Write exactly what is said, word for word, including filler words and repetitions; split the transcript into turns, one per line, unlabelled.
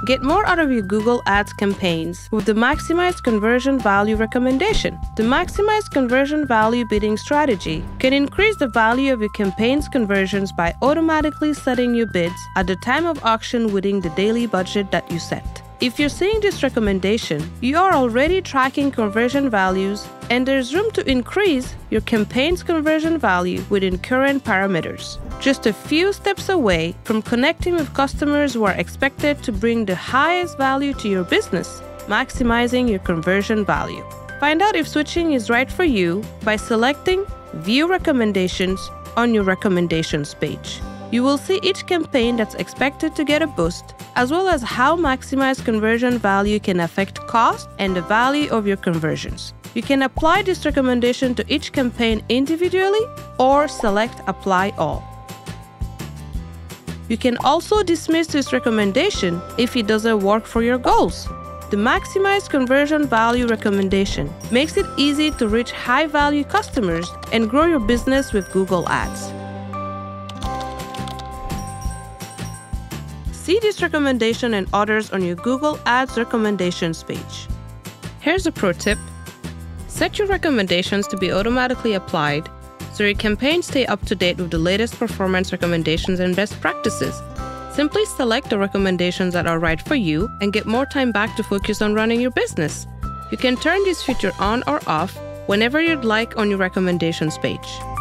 Get more out of your Google Ads campaigns with the Maximize Conversion Value recommendation. The Maximize Conversion Value bidding strategy can increase the value of your campaign's conversions by automatically setting your bids at the time of auction within the daily budget that you set. If you're seeing this recommendation, you are already tracking conversion values, and there's room to increase your campaign's conversion value within current parameters. Just a few steps away from connecting with customers who are expected to bring the highest value to your business, maximizing your conversion value. Find out if switching is right for you by selecting View Recommendations on your Recommendations page. You will see each campaign that's expected to get a boost, as well as how maximized conversion value can affect cost and the value of your conversions. You can apply this recommendation to each campaign individually or select Apply All. You can also dismiss this recommendation if it doesn't work for your goals. The Maximized Conversion Value recommendation makes it easy to reach high-value customers and grow your business with Google Ads. See this recommendation and others on your Google Ads recommendations page. Here's a pro tip. Set your recommendations to be automatically applied so your campaigns stay up to date with the latest performance recommendations and best practices. Simply select the recommendations that are right for you and get more time back to focus on running your business. You can turn this feature on or off whenever you'd like on your recommendations page.